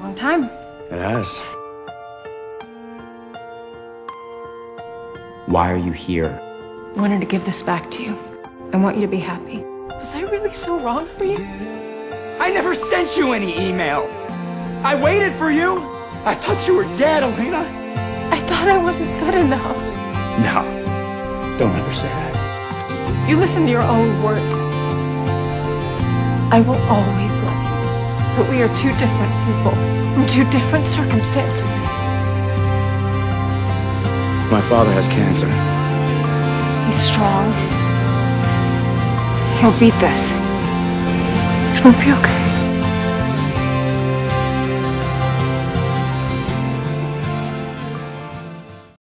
long time. It has. Why are you here? I wanted to give this back to you. I want you to be happy. Was I really so wrong for you? I never sent you any email. I waited for you. I thought you were dead, Elena. I thought I wasn't good enough. No, don't ever say that. You listen to your own words. I will always love you. But we are two different people in two different circumstances. My father has cancer. He's strong. He'll beat this. It'll be okay.